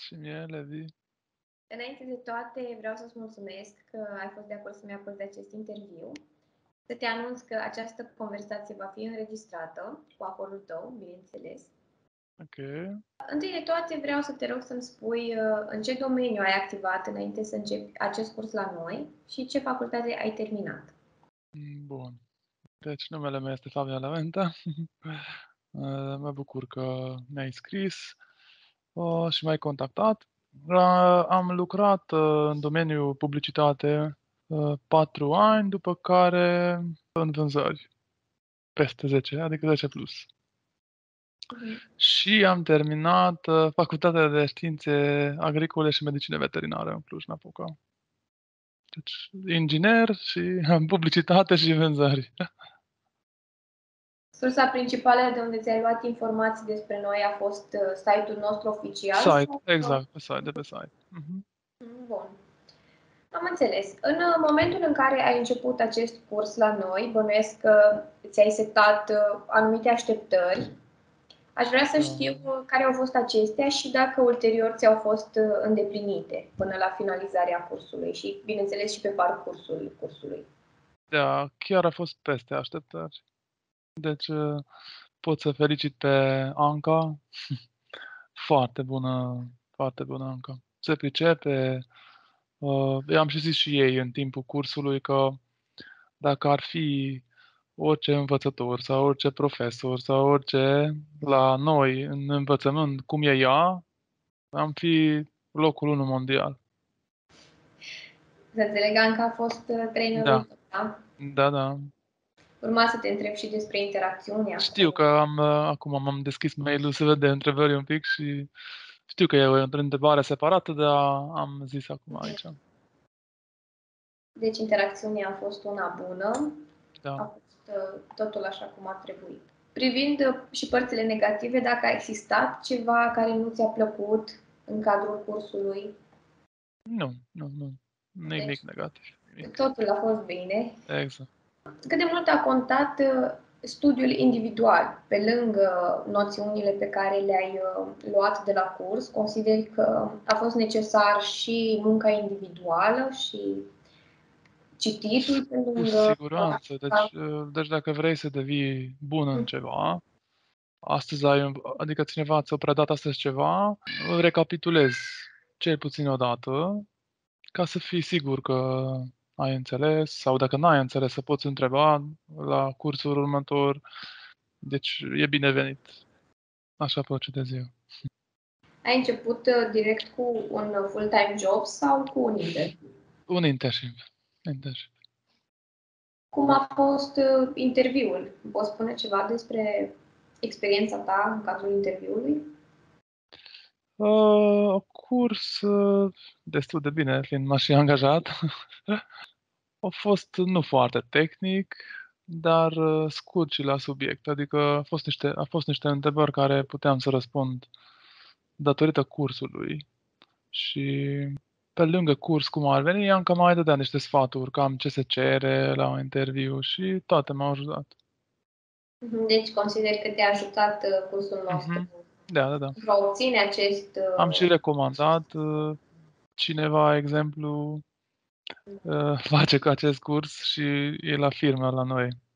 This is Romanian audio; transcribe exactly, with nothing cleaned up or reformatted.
Și mie, Levi. Înainte de toate, vreau să-ți mulțumesc că ai fost de acord să-mi acorzi acest interviu. Să te anunț că această conversație va fi înregistrată, cu acordul tău, bineînțeles. Ok. Întâi de toate, vreau să te rog să-mi spui uh, în ce domeniu ai activat înainte să începi acest curs la noi și ce facultate ai terminat. Bun. Deci, numele meu este Fabian Laventa. Mă bucur că mi-ai scris uh, și m-ai contactat. Uh, am lucrat uh, în domeniul publicitate uh, patru ani, după care în vânzări. Peste zece, adică zece plus. Mhm. Și am terminat uh, Facultatea de Științe Agricole și Medicină Veterinară în Cluj-Napoca. Deci, inginer și am publicitate și vânzări. Sursa principală de unde ți-ai luat informații despre noi a fost uh, site-ul nostru oficial? Site, Sau? exact, pe site, de pe site. Mhm. Bun. Am înțeles. În uh, momentul în care ai început acest curs la noi, bănuiesc că ți-ai setat uh, anumite așteptări. Aș vrea să Da. știu uh, care au fost acestea și dacă ulterior ți-au fost uh, îndeplinite până la finalizarea cursului și, bineînțeles, și pe parcursul cursului. Da, chiar a fost peste așteptări. Deci uh, pot să felicit pe Anca. Foarte bună, foarte bună Anca. Se pricepe. Uh, i-am și zis și ei în timpul cursului că dacă ar fi orice învățător sau orice profesor sau orice la noi în învățământ, cum e ea, am fi locul unu mondial. Să înțeleg, Anca a fost uh, trainerul Da, tău, da? da, da. Urma să te întreb și despre interacțiunea Știu cu... că am, uh, acum m-am deschis mail-ul să vede întrebări un pic și știu că e o întrebare separată, dar am zis acum aici. Deci interacțiunea a fost una bună, Da. a fost uh, totul așa cum ar trebui. Privind uh, și părțile negative, dacă a existat ceva care nu ți-a plăcut în cadrul cursului, Nu, nu, nu. Nimic deci negativ. Nimic. totul a fost bine. Exact. Cât de mult a contat uh, studiul individual, pe lângă noțiunile pe care le-ai uh, luat de la curs? Consideri că a fost necesar și munca individuală și cititul pe Cu lângă... siguranță. Deci, uh, deci dacă vrei să devii bun în ceva, astăzi ai, un- adică cineva ți-a predat astăzi ceva, îl recapitulezi cel puțin o dată, ca să fii sigur că ai înțeles, sau dacă n-ai înțeles, să poți întreba la cursul următor. Deci e binevenit. Așa procedez eu. Ai început uh, direct cu un full-time job sau cu un interviu? Un internship. Internship. Cum a fost uh, interviul? Poți spune ceva despre experiența ta în cadrul interviului? Uh, curs uh, destul de bine, fiind m-aș și angajat. A fost nu foarte tehnic, dar uh, scurt și la subiect. Adică a fost niște, a fost niște întrebări care puteam să răspund datorită cursului. Și pe lângă curs, cum ar veni, am cam mai dădea niște sfaturi, cam ce se cere la un interviu și toate m-au ajutat. Mhm. Deci consider că te-a ajutat uh, cursul nostru Mhm. Da, da, da. pentru a obține acest... Am și Uh, recomandat uh, cineva, exemplu, uh, face cu acest curs și e la firmă la noi.